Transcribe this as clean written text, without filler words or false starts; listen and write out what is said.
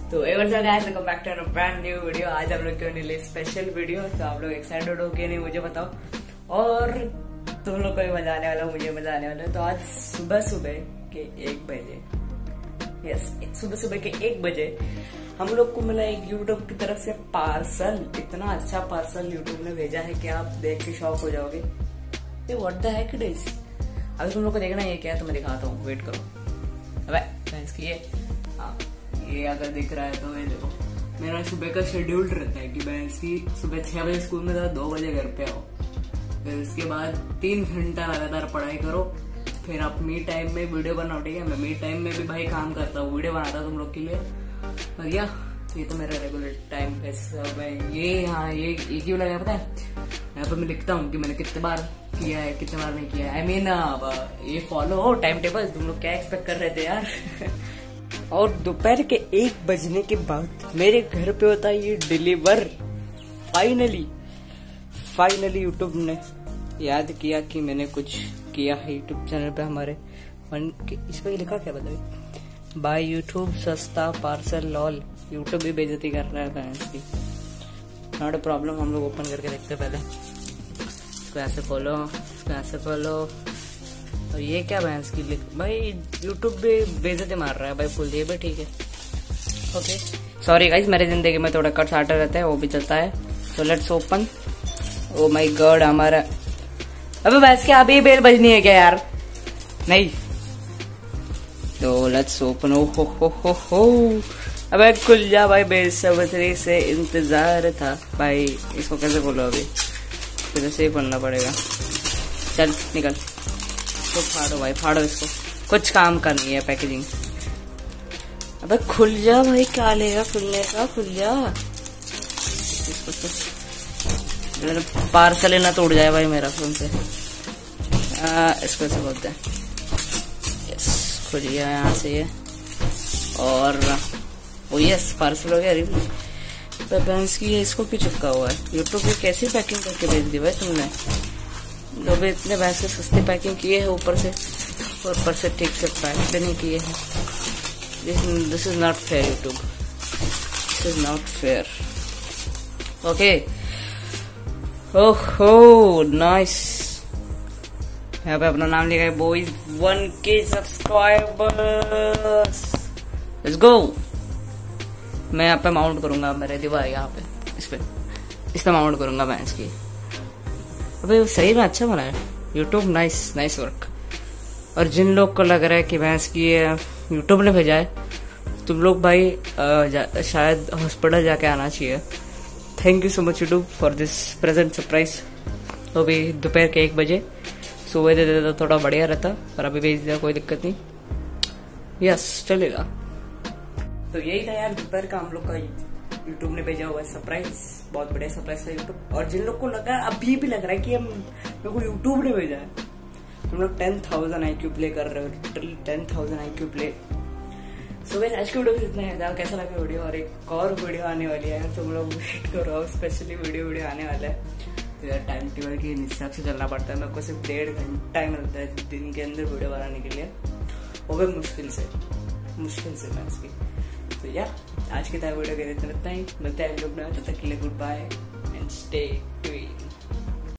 तो welcome back to brand new video. आज आप लोग के लिए स्पेशल वीडियो, तो आप लोग एक्साइटेड हो कि नहीं मुझे बताओ। और तुम लोग को भी मजा आने वाला, मुझे मजा आने वाला है। तो आज सुबह के 1 बजे, सुबह के 1 बजे हम लोग को मिला एक यूट्यूब की तरफ से पार्सल। इतना अच्छा पार्सल यूट्यूब ने भेजा है कि आप देख के शॉक हो जाओगे। ये what the heck it is. अगर तुम लोग को देखना ये क्या है तो मैं दिखाता हूँ, वेट करो। अबे इसकी ये अगर दिख रहा है तो ये देखो, मेरा सुबह का शेड्यूल रहता है कि मैं इसकी सुबह 6 बजे स्कूल में था, 2 बजे घर पे आओ, फिर उसके बाद 3 घंटा लगातार पढ़ाई करो, फिर आप मी टाइम में वीडियो बनाओ। ठीक है, मैं मी टाइम में भी भाई काम करता हूँ, वीडियो बनाता हूँ तुम लोग के लिए। और ये तो मेरा रेगुलर टाइम है। ये क्यों लगा पता है, यहाँ पर मैं लिखता हूँ कि मैंने कितने बार किया है, कितने बार नहीं किया है। I mean, ये फॉलो हो टाइम टेबल। तुम लोग क्या एक्सपेक्ट कर रहे थे यार। और दोपहर के 1 बजने के बाद मेरे घर पे होता है ये डिलीवर। फाइनली यूट्यूब ने याद किया कि मैंने कुछ किया है यूट्यूब चैनल पे हमारे। इस पे लिखा क्या बताइए, बाय यूट्यूब सस्ता पार्सल लॉल। यूट्यूब भी बेइज्जती कर रहा है फ्रेंड्स की। नॉट अ प्रॉब्लम, हम लोग ओपन करके देखते हैं पहले। इसको ऐसे खोलो, इसको ऐसे खोलो। और ये क्या भैंस की लिख, भाई यूट्यूब भी बेइज्जती मार रहा है भाई, फुल। ये भी ठीक है, ओके। सॉरी गाइस, मेरी जिंदगी में थोड़ा कट साटर रहता है, वो भी चलता है। तो let's open. Oh my god, हमारा अबे भैंस क्या अभी बेल बजनी है क्या यार? नहीं, तो लेट्स ओपन। ओ हो अबे खुल जा भाई, बेसब्री से इंतजार था भाई। इसको कैसे खोलो अभी? फिर से ही खोलना पड़ेगा। चल निकल, तो फाड़ो भाई, फाड़ो इसको। कुछ काम का नहीं है पैकेजिंग। अबे खुल जा भाई, क्या लेगा खुलने का? खुल जा इसको तो पार्सल ही ना टूट जाए भाई मेरा फोन से। इसको ऐसे बोलते हैं। यस, खुल गया यहाँ से ये। और ओ यस, पार्सल हो गया। तो भैंस की ये इसको क्यों चिपका हुआ है? यूट्यूब की कैसी पैकिंग करके भेज दी भाई तुमने? लोग इतने भैंस से सस्ती पैकिंग किए है, ऊपर से ठीक से पैक भी नहीं किए हैं। This is not fair YouTube, this is not fair. Okay, ओहो नाइस। यहाँ पे अपना नाम लिखा है boys 1K subscribers. Let's go. मैं यहाँ पे माउंट करूंगा मेरे दीवार, यहाँ पे इस पे माउंट करूंगा मैं इसकी। अबे सही में अच्छा बना है यूट्यूब, नाइस वर्क। और जिन लोग को लग रहा है कि भैंस की यूट्यूब ने भेजा है, तुम लोग भाई शायद हॉस्पिटल जाके आना चाहिए। Thank you so much YouTube for this present surprise. तो अभी दोपहर के 1 बजे, सुबह दे देता थोड़ा बढ़िया रहता, पर अभी भेज दिया, कोई दिक्कत नहीं। यस, चलेगा। तो यही था यार दोपहर का हम लोग का यूट्यूब ने भेजा हुआ सरप्राइज। बहुत बढ़िया सरप्राइज था यूट्यूब। और जिन लोग को लगा, अभी भी लग रहा है कि मेरे को यूट्यूब ने भेजा है, तुम लोग 10,000 IQ प्ले कर रहे हो, literally 10,000 IQ play. So guys, आज की वीडियो में इतना है। कैसा लगा वीडियो? और एक और वीडियो आने वाली है, तुम लोग वेट करो, स्पेशली वीडियो आने वाला है। तो यार टाइम टेबल के हिसाब से चलना पड़ता है। मेरे को सिर्फ 1.5 घंटा ही मिलता है दिन के अंदर वीडियो बनाने के लिए, वो भी मुश्किल से मैं इसकी। तो यार आज की वीडियो के इतना ही। मिलते हैं लोग, तब तक के लिए goodbye and stay tuned.